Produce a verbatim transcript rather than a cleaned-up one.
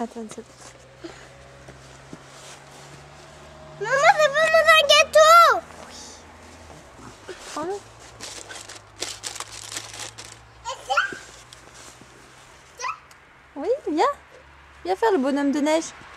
Attends une seconde. Maman, c'est pas mon gâteau. Oui. Prends-le. Oui, viens. Viens faire le bonhomme de neige.